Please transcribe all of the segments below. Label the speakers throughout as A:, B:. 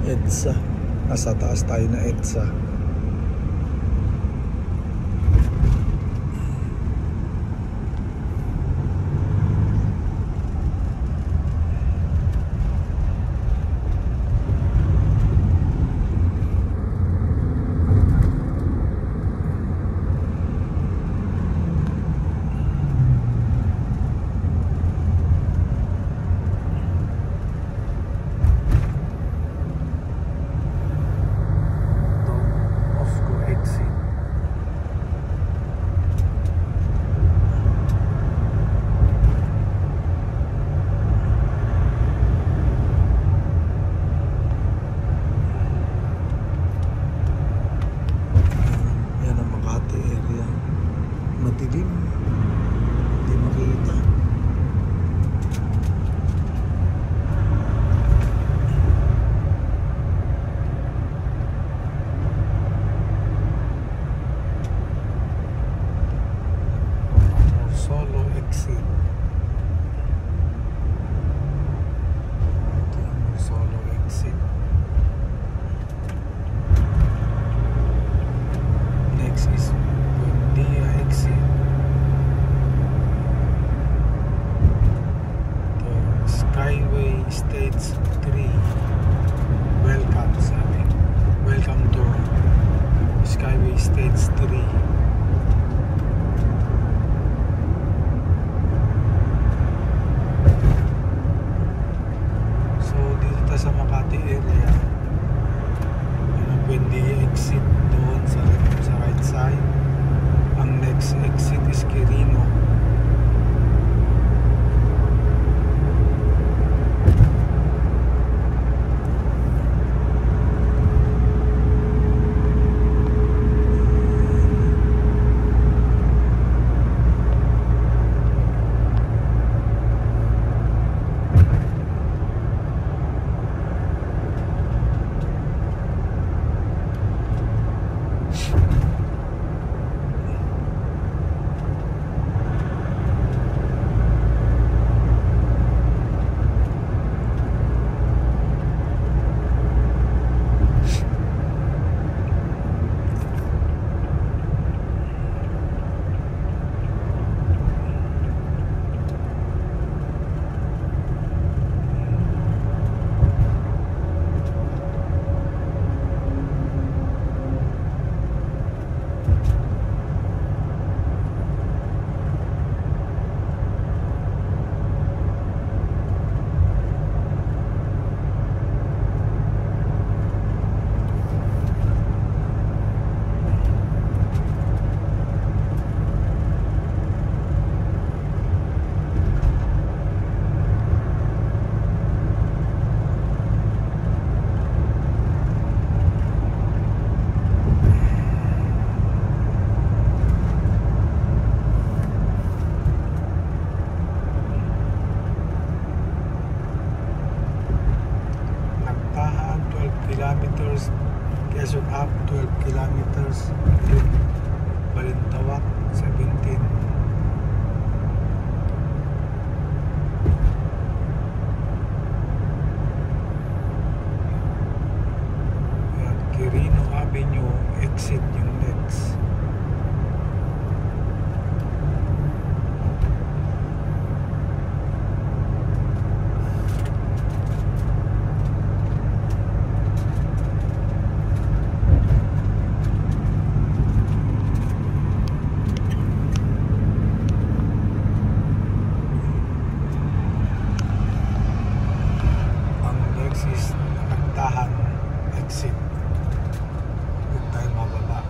A: EDSA. Nasa taas tayo na EDSA. Madilim, hindi makita. Solo exit. Solo exit. Next is Buendia exit. The Skyway Stage 3. Welcome sa amin. Welcome to Skyway Stage 3. So dito tayo sa Makati area. Ang Buendia exit doon sa right side. Ang next exit is Quirino. Nagtahan 12 kilometers, Quezon up 12 kilometers, Balintawak 17. Ayan, Quirino Avenue exit yung next. Nagtahan exit. Huwag tayo mababa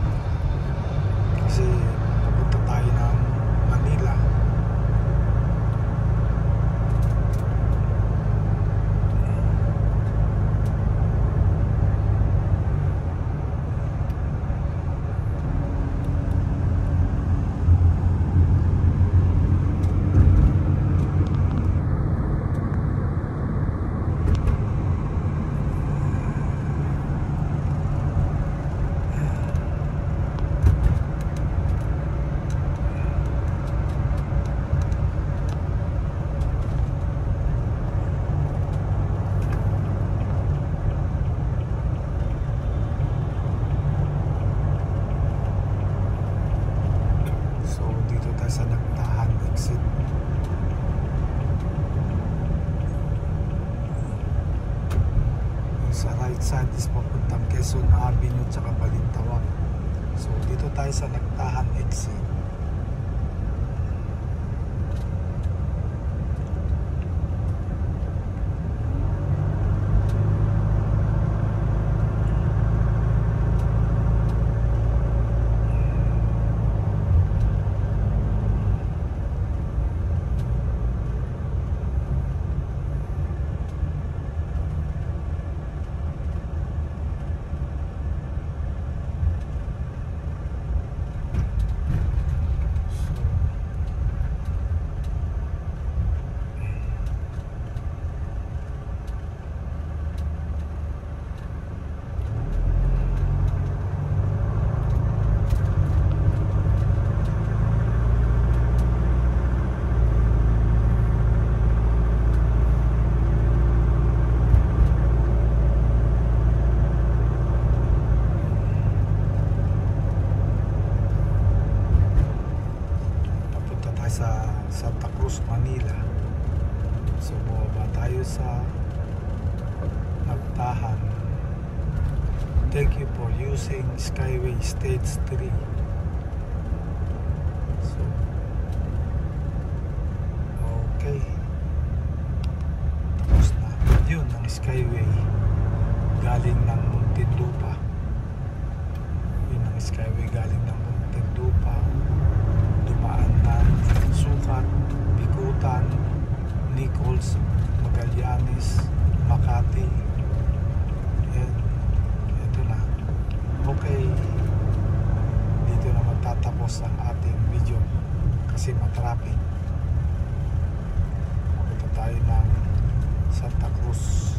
A: kasi papunta tayo ng Manila. is papuntang Quezon Avenue tsaka Balintawak. So dito tayo sa Nagtahan exit. Sa Santa Cruz, Manila. So bumaba tayo sa Nagtahan. Thank you for using Skyway Stage 3. So okay, tapos na yun ang Skyway galing ng Muntinlupa. Yun ang Skyway galing ng Muntinlupa, dumaan ng Sukat, Bikutan, Nichols, Magallanes, Makati. Yan, ito na. Okay, dito na magtatapos ang ating video kasi matraffic. Punta tayo ng Santa Cruz.